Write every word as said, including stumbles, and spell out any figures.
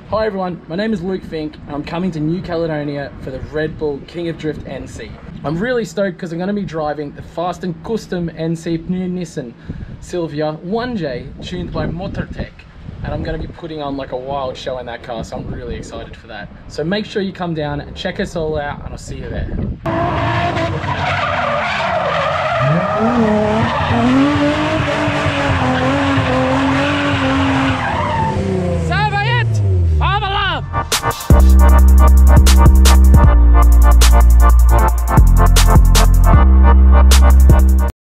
Hi everyone, my name is Luke Fink and I'm coming to New Caledonia for the Red Bull King of Drift N C. I'm really stoked because I'm going to be driving the fast and custom N C new Nissan Silvia one J tuned by Motortech, and I'm going to be putting on like a wild show in that car, so I'm really excited for that. So make sure you come down and check us all out, and I'll see you there.